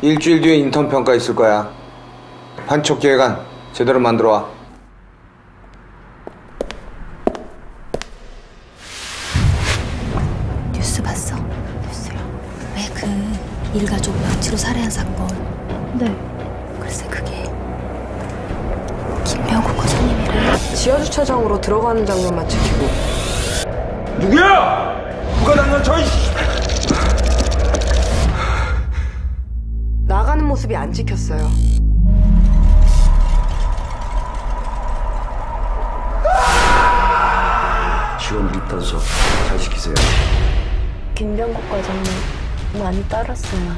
일주일 뒤에 인턴 평가 있을 거야. 판촉 계획안 제대로 만들어 와. 뉴스 봤어? 뉴스요? 왜 그 일가족 망치로 살해한 사건? 네. 글쎄 그게 김병국 과장님이래. 지하주차장으로 들어가는 장면만 찍히고. 누구야? 누가 장난쳐? 나가는 모습이 안 찍혔어요. 직원 리턴서 잘 시키세요. 김병국 과장님 많이 따랐어요.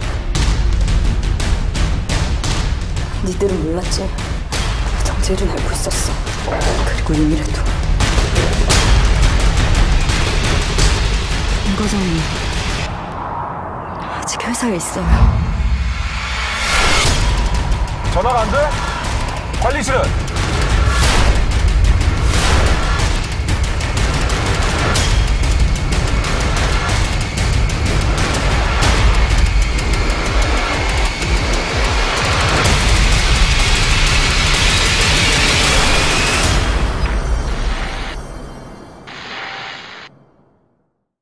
니들은 몰랐지? 정체를 알고 있었어. 그리고 이미래도. 김 과장님 아직 회사에 있어요. 전화가 안 돼? 관리실은?